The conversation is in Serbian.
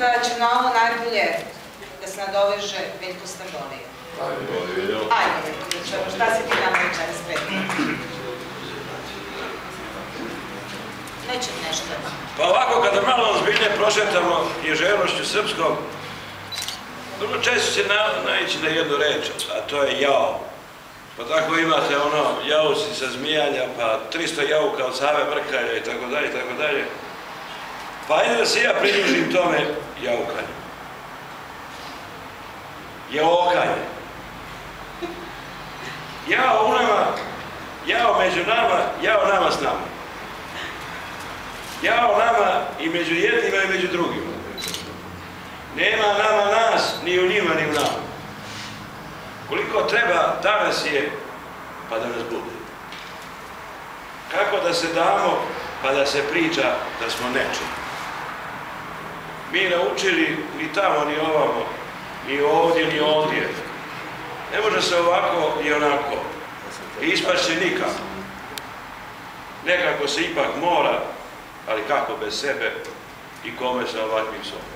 da će na ovo najbolje da se nadoveže Veljko Stambonija. Ajde, šta si ti nama večeras predstavio? Nećem nešto. Pa ovako, kada malo ozbiljnije prošetamo književnošću srpskom, vrlo često će naići na jednu reč, a to je jao. Pa tako imate ono, jauci sa Zmijanja, pa 300 jauka od Save Mrkalja i tako dalje, i tako dalje. Pa ajde da se ja pridružim tome jaukanju. Jaokanje. Jao u nama, jao među nama, jao nama s nama. Jao nama i među jednima i među drugima. Nema nama nas, ni u njima, ni u nama. Koliko treba danas je, pa da nas bude. Kako da se damo, pa da se priča da smo nečiji. Mi naučili ni tamo, ni ovamo, ni ovdje, ni ovdje. Ne može se ovako i onako. I ispašće nikako. Nekako se ipak mora, ali kako bez sebe i kome sa ovakvim sobom.